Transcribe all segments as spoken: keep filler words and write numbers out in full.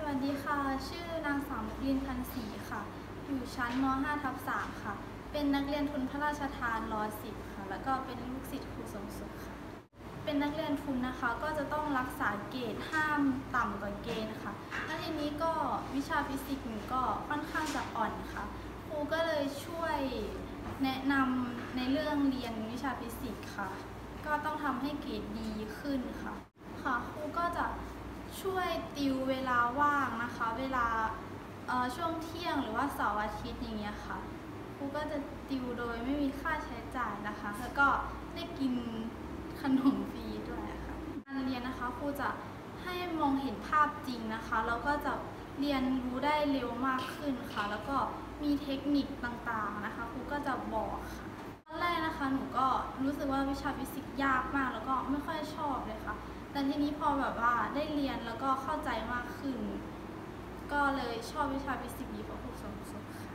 วัสดีค่ะชื่อนางสาวมุกลินพันศรีค่ะอยู่ชั้นม ห้า ทับ สาม ค่ะเป็นนักเรียนทุนพระราชทานร สิบ ค่ะแล้วก็เป็นลูกศิษย์ครูสมศุขค่ะเป็นนักเรียนทุนนะคะก็จะต้องรักษาเกรดห้ามต่ำกว่าเกณฑ์ค่ะแล้วทีนี้ก็วิชาฟิสิกส์หนูก็ค่อนข้างจะอ่อนค่ะครูก็เลยช่วยแนะนำในเรื่องเรียนวิชาฟิสิกส์ค่ะก็ต้องทำให้เกรดดีขึ้นค่ะค่ะครูก็จะช่วยติวเวลาว่างนะคะเวลาช่วงเที่ยงหรือว่าเสาร์อาทิตย์อย่างเงี้ยค่ะครูก็จะติวโดยไม่มีค่าใช้จ่ายนะคะแล้วก็ได้กินขนมฟรีด้วยค่ะการเรียนนะคะครูจะให้มองเห็นภาพจริงนะคะแล้วก็จะเรียนรู้ได้เร็วมากขึ้นค่ะแล้วก็มีเทคนิคต่างๆนะคะครูก็จะบอกค่ะตอนแรกนะคะหนูก็รู้สึกว่าวิชาฟิสิกส์ยากมากแล้วก็ไม่ค่อยชอบเลยค่ะแต่ทีนี้พอแบบว่าได้เรียนแล้วก็เข้าใจมากขึ้นก็เลยชอบวิชาฟิสิกส์ดีกว่าครูสมศุขค่ะ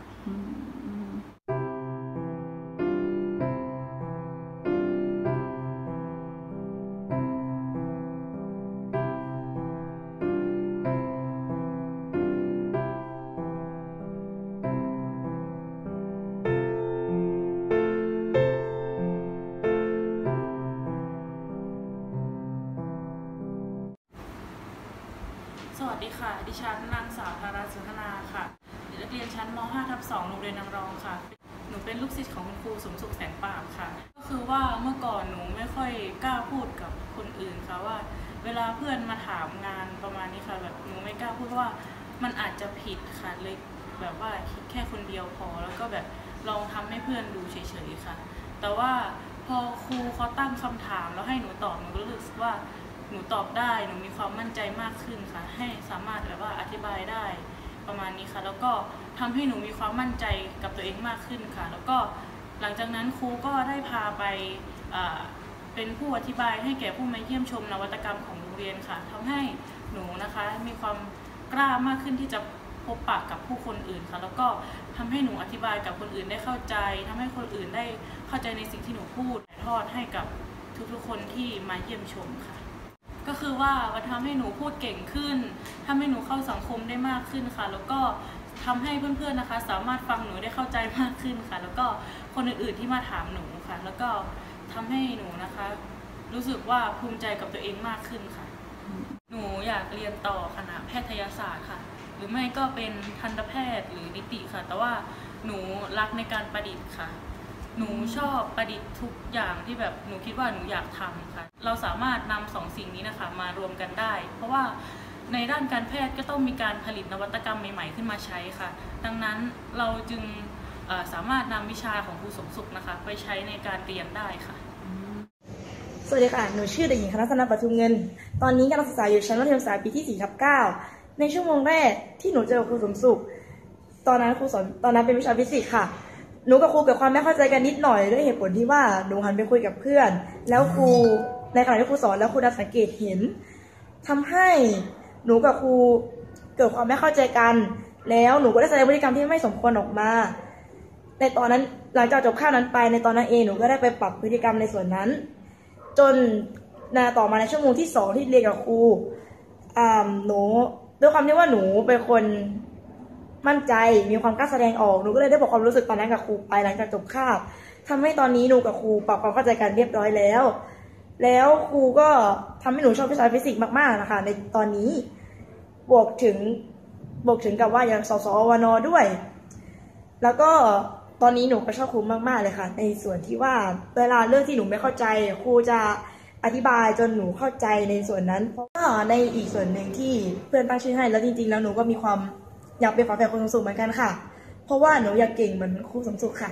สวัสดีค่ะดิฉันนางสาวธาราสุธนาค่ะนักเรียนชั้นม ห้า ทับ สอง โรงเรียนนางรองค่ะหนูเป็นลูกศิษย์ของคุณครูสมศุขแสงปราบค่ะก็คือว่าเมื่อก่อนหนูไม่ค่อยกล้าพูดกับคนอื่นค่ะว่าเวลาเพื่อนมาถามงานประมาณนี้ค่ะแบบหนูไม่กล้าพูดว่ามันอาจจะผิดค่ะเลยแบบว่าคิดแค่คนเดียวพอแล้วก็แบบลองทำให้เพื่อนดูเฉยๆค่ะแต่ว่าพอครูเขาตั้งคำถามแล้วให้หนูตอบหนูก็รู้สึกว่าหนูตอบได้หนูมีความมั่นใจมากขึ้นค่ะให้สามารถแบบว่าอธิบายได้ประมาณนี้ค่ะแล้วก็ทำให้หนูมีความมั่นใจกับตัวเองมากขึ้นค่ะแล้วก็หลังจากนั้นครูก็ได้พาไปเป็นผู้อธิบายให้แก่ผู้มาเยี่ยมชมนวัตกรรมของโรงเรียนค่ะทำให้หนูนะคะมีความกล้ามากขึ้นที่จะพบปะกับผู้คนอื่นค่ะแล้วก็ทำให้หนูอธิบายกับคนอื่นได้เข้าใจทำให้คนอื่นได้เข้าใจในสิ่งที่หนูพูดถ่ายทอดให้กับทุกๆคนที่มาเยี่ยมชมค่ะก็คือว่ามันทำให้หนูพูดเก่งขึ้นทำให้หนูเข้าสังคมได้มากขึ้นค่ะแล้วก็ทำให้เพื่อนๆนะคะสามารถฟังหนูได้เข้าใจมากขึ้นค่ะแล้วก็คนอื่นๆที่มาถามหนูค่ะแล้วก็ทำให้หนูนะคะรู้สึกว่าภูมิใจกับตัวเองมากขึ้นค่ะหนูอยากเรียนต่อคณะแพทยศาสตร์ค่ะหรือไม่ก็เป็นทันตแพทย์หรือนิติค่ะแต่ว่าหนูรักในการประดิษฐ์ค่ะหนูชอบประดิษฐ์ทุกอย่างที่แบบหนูคิดว่าหนูอยากทำค่ะเราสามารถนำสองสิ่งนี้นะคะมารวมกันได้เพราะว่าในด้านการแพทย์ก็ต้องมีการผลิตนวัตกรรมใหม่ๆขึ้นมาใช้ค่ะดังนั้นเราจึงสามารถนำวิชาของครูสมศุขนะคะไปใช้ในการเรียนได้ค่ะสวัสดีค่ะหนูชื่อเด็กหญิงคณะสนับปทุมเงินตอนนี้การศึกษาอยู่ชั้นมัธยมศึกษาปีที่ สี่ ทับ เก้า ในชั่วโมงแรกที่หนูเจอครูสมศุขตอนนั้นครูสอนตอนนั้นเป็นวิชาฟิสิกส์ค่ะหนูกับครูเกิดความไม่เข้าใจกันนิดหน่อยด้วยเหตุผลที่ว่าหนูหันไปคุยกับเพื่อนแล้วครูในขณะที่ครูสอนแล้วครูดันสังเกตเห็นทำให้หนูกับครูเกิดความไม่เข้าใจกันแล้วหนูก็ได้แสดงพฤติกรรมที่ไม่สมควรออกมาในตอนนั้นหลังจากจบข้าวนั้นไปในตอนนั้นเองหนูก็ได้ไปปรับพฤติกรรมในส่วนนั้นจนนาต่อมาในชั่วโมงที่สองที่เรียนกับครูอ่าหนูด้วยความที่ว่าหนูเป็นคนมั่นใจมีความกล้าแสดงออกหนูก็เลยได้บอกความรู้สึกตอนนั้นกับครูไปหลังจากจบคาบทำให้ตอนนี้หนูกับครูปรับความเข้าใจกันเรียบร้อยแล้วแล้วครูก็ทำให้หนูชอบวิชาฟิสิกส์มากๆนะคะในตอนนี้บวกถึงบวกถึงกับว่าอย่างสสวนด้วยแล้วก็ตอนนี้หนูก็ชอบครูมากๆเลยค่ะในส่วนที่ว่าเวลาเรื่องที่หนูไม่เข้าใจครูจะอธิบายจนหนูเข้าใจในส่วนนั้นเพราะว่าในอีกส่วนหนึ่งที่เพื่อนตั้งชื่อให้แล้วจริงๆแล้วหนูก็มีความอยากเป็นฝาแฝดครูสมศุขเหมือนกันค่ะเพราะว่าหนูอยากเก่งเหมือนครูสมศุขค่ะ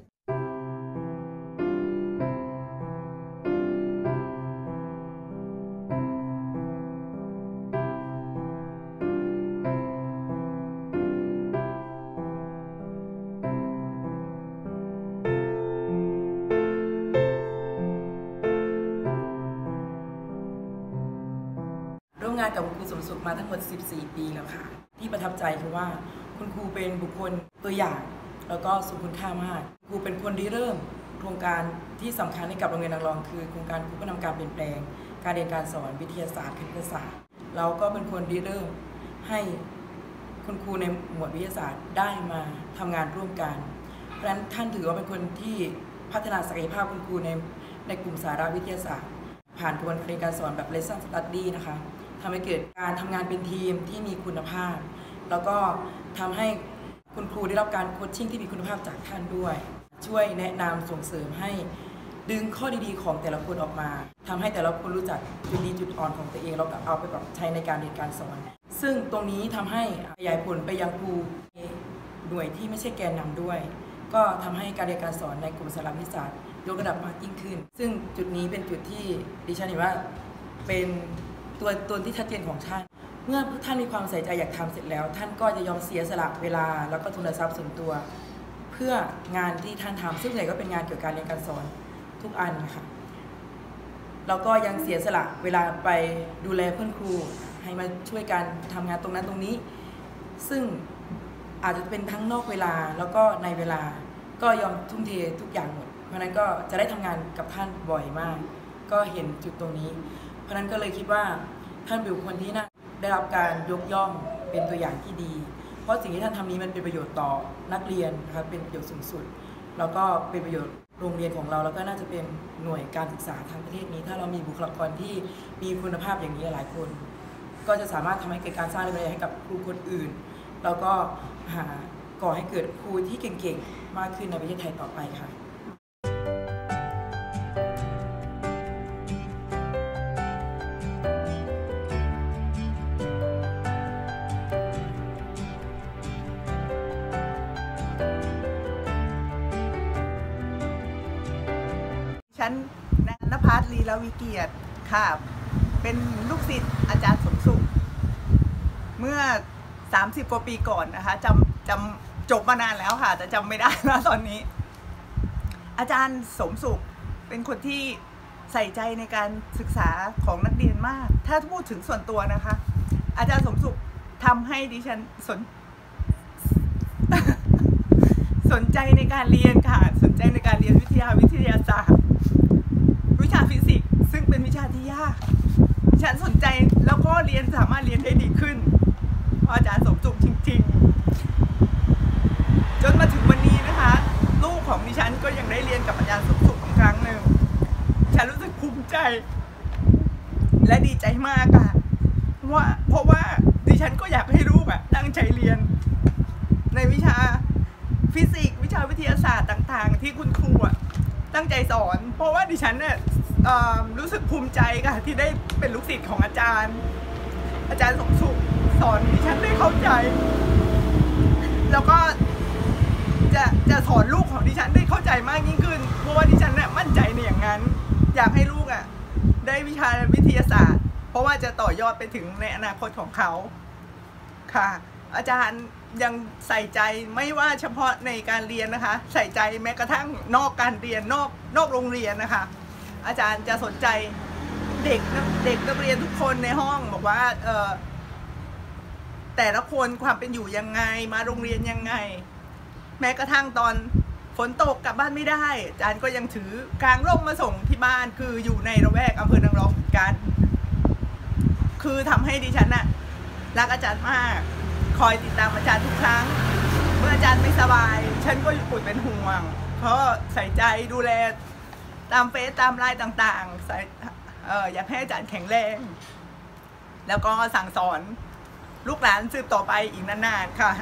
ร่วมงานกับคุณครูสมศุขมาทั้งหมดสิบสี่ปีแล้วค่ะที่ประทับใจคือว่าคุณครูเป็นบุคคลตัวอย่างแล้วก็ทรงคุณค่ามากครูเป็นคนที่เริ่มโครงการที่สำคัญให้กับโรงเรียนนางรองคือโครงการครูผู้นำการเปลี่ยนแปลงการเรียนการสอนวิทยาศาสตร์คณิตศาสตร์แล้วก็เป็นคนที่เริ่มให้คุณครูในหมวดวิทยาศาสตร์ได้มาทำงานร่วมกันเพราะฉะนั้นท่านถือว่าเป็นคนที่พัฒนาศักยภาพคุณครูในในกลุ่มสาระวิทยาศาสตร์ผ่านกระบวนการสอนแบบ lesson study นะคะทำให้เกิดการทำงานเป็นทีมที่มีคุณภาพแล้วก็ทำให้คุณครูได้รับการโคชชิ่งที่มีคุณภาพจากท่านด้วยช่วยแนะนำส่งเสริมให้ดึงข้อดีๆของแต่ละคนออกมาทำให้แต่ละคนรู้จักจุดดีจุดอ่อนของตัวเองแล้วก็เอาไปปรับใช้ในการเรียนการสอนซึ่งตรงนี้ทำให้ขยายผลไปยังครูหน่วยที่ไม่ใช่แกนนำด้วยก็ทำให้การเรียนการสอนในกลุ่มสารวิทยาศาสตร์ยกระดับมากยิ่งขึ้นซึ่งจุดนี้เป็นจุดที่ดิฉันเห็นว่าเป็นตัวตนที่ชัดเจนของท่านเมื่อท่านมีความใส่ใจอยากทำเสร็จแล้วท่านก็จะยอมเสียสละเวลาแล้วก็ทุนทรัพย์ส่วนตัวเพื่องานที่ท่านทำซึ่งส่วนใหญ่ก็เป็นงานเกี่ยวกับการเรียนการสอนทุกอันค่ะแล้วก็ยังเสียสละเวลาไปดูแลเพื่อนครูให้มาช่วยกันทำงานตรงนั้นตรงนี้ซึ่งอาจจะเป็นทั้งนอกเวลาแล้วก็ในเวลาก็ยอมทุ่มเททุกอย่างหมดเพราะนั้นก็จะได้ทำงานกับท่านบ่อยมากก็เห็นจุดตรงนี้เพราะนั้นก็เลยคิดว่าท่านเป็นบุคคลที่น่าได้รับการยกย่องเป็นตัวอย่างที่ดีเพราะสิ่งที่ท่านทำนี้มันเป็นประโยชน์ต่อนักเรียนนะครับเป็นประโยชน์สูงสุดแล้วก็เป็นประโยชน์โรงเรียนของเราแล้วก็น่าจะเป็นหน่วยการศึกษาทางประเทศนี้ถ้าเรามีบุคลากรที่มีคุณภาพอย่างนี้หลายคนก็จะสามารถทำให้เกิดการสร้างแรงบันดาลใจให้กับครูคนอื่นแล้วก็หาก่อให้เกิดครูที่เก่งๆมากขึ้นในประเทศไทยต่อไปค่ะฉันณภัส ลีลวิเกียรติค่ะเป็นลูกศิษย์อาจารย์สมสุขเมื่อสามสิบกว่าปีก่อนนะคะจำจำจบมานานแล้วค่ะแต่จำไม่ได้แล้วตอนนี้อาจารย์สมสุขเป็นคนที่ใส่ใจในการศึกษาของนักเรียนมากถ้าพูดถึงส่วนตัวนะคะอาจารย์สมสุขทำให้ดิฉันสน สนใจในการเรียนค่ะสนใจในการเรียนวิทยาวิทยาศาสตร์วิชาฟิสิกส์ซึ่งเป็นวิชาที่ยากฉันสนใจแล้วก็เรียนสามารถเรียนได้ดีขึ้นเพราะอาจารย์สมสุขจริงๆจนมาถึงวันนี้นะคะลูกของดิฉันก็ยังได้เรียนกับอาจารย์สมสุขอีกครั้งหนึ่งฉันรู้สึกภูมิใจและดีใจมากค่ะว่าเพราะว่าดิฉันก็อยากให้ลูกอะตั้งใจเรียนในวิชาฟิสิกส์วิชาวิทยาศาสตร์ต่างๆที่คุณครูตั้งใจสอนเพราะว่าดิฉันเนี่ยรู้สึกภูมิใจค่ะที่ได้เป็นลูกศิษย์ของอาจารย์อาจารย์สมสุขสอนดิฉันได้เข้าใจแล้วก็จะจะสอนลูกของดิฉันได้เข้าใจมากยิ่งขึ้นเพราะว่าดิฉันเนี่ยมั่นใจในอย่างนั้นอยากให้ลูกอ่ะได้วิชาวิทยาศาสตร์เพราะว่าจะต่อยอดไปถึงในอนาคตของเขาค่ะอาจารย์ยังใส่ใจไม่ว่าเฉพาะในการเรียนนะคะใส่ใจแม้กระทั่งนอกการเรียนนอกนอกโรงเรียนนะคะอาจารย์จะสนใจเด็กเด็กนักเรียนทุกคนในห้องบอกว่าเออแต่ละคนความเป็นอยู่ยังไงมาโรงเรียนยังไงแม้กระทั่งตอนฝนตกกลับบ้านไม่ได้อาจารย์ก็ยังถือกางร่มมาส่งที่บ้านคืออยู่ในระแวกอำเภอนางรองกันคือทำให้ดิฉันน่ะรักอาจารย์มากคอยติดตามอาจารย์ทุกครั้งเมื่ออาจารย์ไม่สบายฉันก็อยู่ป่วยเป็นห่วงเพราะใส่ใจดูแลตามเฟซตามไลน์ต่างๆใส่เอออยากให้อาจารย์แข็งแรงแล้วก็สั่งสอนลูกหลานสืบต่อไปอีกนานๆค่ะ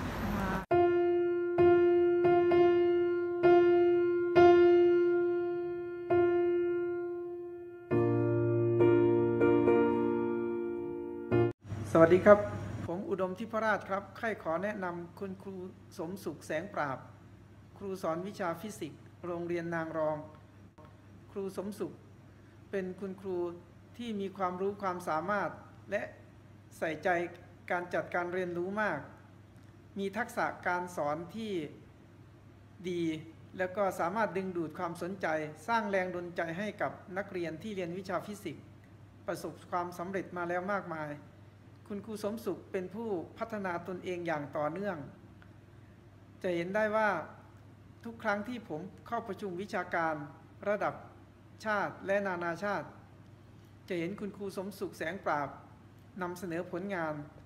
สวัสดีครับผมอุดมทิพราชครับใครขอแนะนำคุณครูสมสุขแสงปราบครูสอนวิชาฟิสิกส์โรงเรียนนางรองครูสมสุขเป็นคุณครูที่มีความรู้ความสามารถและใส่ใจการจัดการเรียนรู้มากมีทักษะการสอนที่ดีแล้วก็สามารถดึงดูดความสนใจสร้างแรงดลใจให้กับนักเรียนที่เรียนวิชาฟิสิกส์ประสบความสำเร็จมาแล้วมากมายคุณครูสมสุขเป็นผู้พัฒนาตนเองอย่างต่อเนื่องจะเห็นได้ว่าทุกครั้งที่ผมเข้าประชุมวิชาการระดับชาติและนานาชาติจะเห็นคุณครูสมสุขแสงปราบนำเสนอผลงาน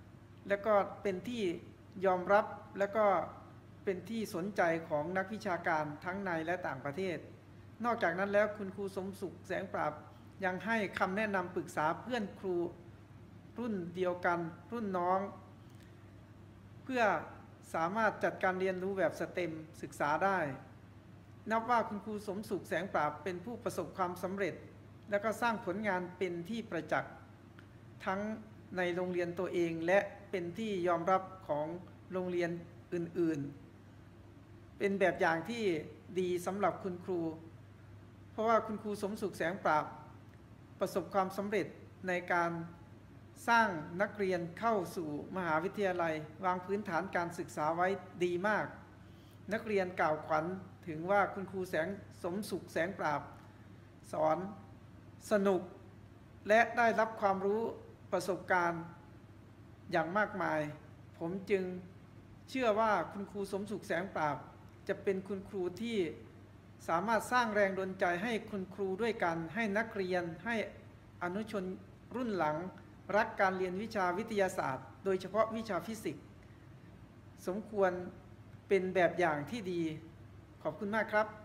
และก็เป็นที่ยอมรับและก็เป็นที่สนใจของนักวิชาการทั้งในและต่างประเทศนอกจากนั้นแล้วคุณครูสมสุขแสงปราบยังให้คำแนะนำปรึกษาเพื่อนครูรุ่นเดียวกันรุ่นน้องเพื่อสามารถจัดการเรียนรู้แบบสเต็มศึกษาได้นับว่าคุณครูสมสุขแสงปราบเป็นผู้ประสบความสำเร็จและก็สร้างผลงานเป็นที่ประจักษ์ทั้งในโรงเรียนตัวเองและเป็นที่ยอมรับของโรงเรียนอื่นๆเป็นแบบอย่างที่ดีสำหรับคุณครูเพราะว่าคุณครูสมสุขแสงปราบประสบความสำเร็จในการสร้างนักเรียนเข้าสู่มหาวิทยาลัยวางพื้นฐานการศึกษาไว้ดีมากนักเรียนกล่าวขวัญถึงว่าคุณครูแสงสมสุขแสงปราบสอนสนุกและได้รับความรู้ประสบการณ์อย่างมากมายผมจึงเชื่อว่าคุณครูสมสุขแสงปราบจะเป็นคุณครูที่สามารถสร้างแรงดลใจให้คุณครูด้วยกันให้นักเรียนให้อนุชนรุ่นหลังรักการเรียนวิชาวิทยาศาสตร์โดยเฉพาะวิชาฟิสิกส์สมควรเป็นแบบอย่างที่ดีขอบคุณมากครับ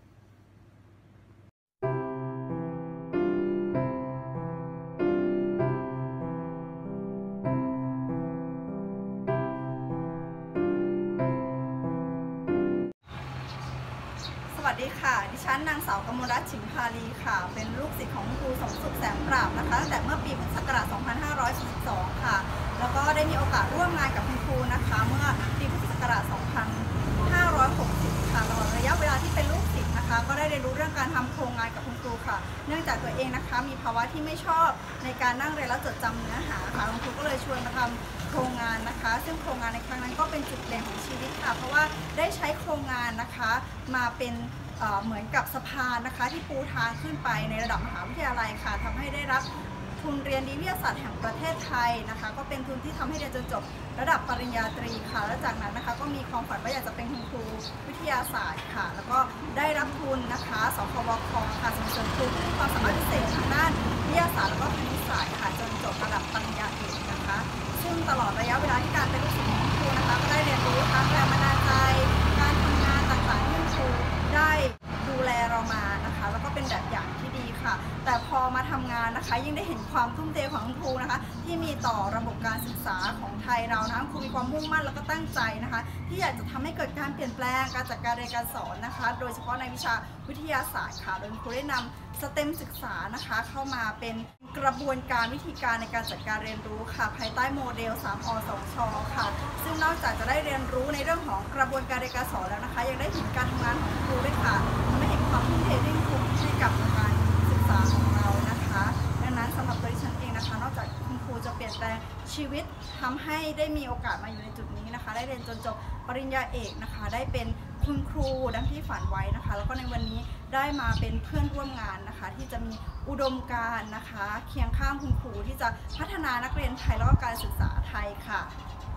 สวัสดีค่ะดิฉันนางสาวกมลรัตน์ ฉิมพาลีค่ะเป็นลูกศิษย์ของครูสมสุขแสงปราบนะคะตั้งแต่เมื่อปีพุทธศักราช สองพันห้าร้อยสี่สิบสอง ค่ะแล้วก็ได้มีโอกาสร่วมงานกับคุณครูนะคะเมื่อปีพุทธศักราช สองพันห้าร้อยหกสิบ ค่ะตลอดระยะเวลาที่เป็นลูกศิษย์นะคะก็ได้เรียนรู้เรื่องการทำโครงงานกับคุณครูค่ะเนื่องจากตัวเองนะคะมีภาวะที่ไม่ชอบในการนั่งเรียนแล้วจดจำเนื้อหาค่ะคุณครูก็เลยชวนมาทำโครงงานนะคะซึ่งโครงงานในครั้งนั้นก็เป็นจุดเปลี่ยนของชีวิตค่ะเพราะว่าได้ใช้โครงงานนะคะมาเป็นเหมือนกับสะพานนะคะที่ปูทางขึ้นไปในระดับมหาวิทยาลัยค่ะทำให้ได้รับทุนเรียนดีวิทยาศาสตร์แห่งประเทศไทยนะคะก็เป็นทุนที่ทำให้เรียนจนจบระดับปริญญาตรีค่ะและจากนั้นนะคะก็มีความฝันว่าอยากจะเป็นคุณครูวิทยาศาสตร์ค่ะแล้วก็ได้รับทุนนะคะสคบคค่ะส่งเสริมครูที่มีความสามารถพิเศษทางด้านวิทยาศาสตร์และก็คณิตศาสตร์ค่ะจนจบระดับปริญญาเอกนะคะซึ่งตลอดระยะเวลาที่การเป็นลูกศิษย์ของครูนะคะก็ได้เรียนรู้ทั้งแรงบันดาลใจการทำงานต่างๆที่ครูได้ดูแลเรามานะคะแล้วก็เป็นแบบอย่างที่ดีค่ะแต่พอมาทำงานนะคะยิ่งได้เห็นความทุ่มเทของคุณครูนะคะที่มีต่อระบบการศึกษาของไทยเรานะคะครูมีความมุ่งมั่นแล้วก็ตั้งใจนะคะที่อยากจะทำให้เกิดการเปลี่ยนแปลงการจัดการเรียนการสอนนะคะโดยเฉพาะในวิชาวิทยาศาสตร์ค่ะโดยครูได้นำสเต็มศึกษานะคะเข้ามาเป็นกระบวนการวิธีการในการจัดการเรียนรู้ค่ะภายใต้โมเดล สาม อ สอง ช ค่ะซึ่งนอกจากจะได้เรียนรู้ในเรื่องของกระบวนการเรียนการสอนแล้วนะคะยังได้เห็นการทำงานของครูด้วยค่ะไม่เห็นความทุ่มเทที่ครูให้กับการศึกษาของเรานะคะดังนั้นสำหรับตัวดิฉันเองนะคะนอกจากคุณครูจะเปลี่ยนแปลงชีวิตทำให้ได้มีโอกาสมาอยู่ในจุดนี้นะคะได้เรียนจนจบปริญญาเอกนะคะได้เป็นคุณครูดังที่ฝันไว้นะคะแล้วก็ในวันนี้ได้มาเป็นเพื่อนร่วมงานนะคะที่จะมีอุดมการณ์นะคะเคียงข้างคุณครูที่จะพัฒนานักเรียนไทยแล้วก็การศึกษาไทยค่ะ